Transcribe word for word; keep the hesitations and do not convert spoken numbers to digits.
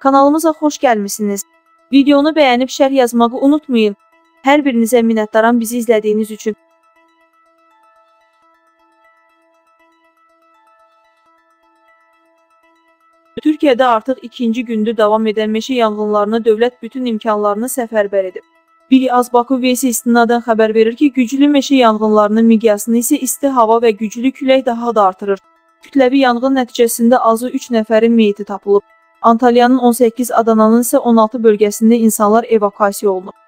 Kanalımıza xoş gəlmisiniz. Videonu bəyənib şərh yazmağı unutmayın. Hər birinizə minnətdaram bizi izlədiyiniz üçün. Türkiyədə artıq ikinci gündür davam edən meşə yanğınlarına dövlət bütün imkanlarını səfərbər edib. Biri Az Baku Vesi istinadən xəbər verir ki, güclü meşə yanğınlarının miqyasını isə isti hava və güclü külək daha da artırır. Kütləvi yanğın nəticəsində azı üç nəfərin meyiti tapılıb. Antalyanın on səkkiz, Adananın isə on altı bölgəsində insanlar evakuasiya olunub.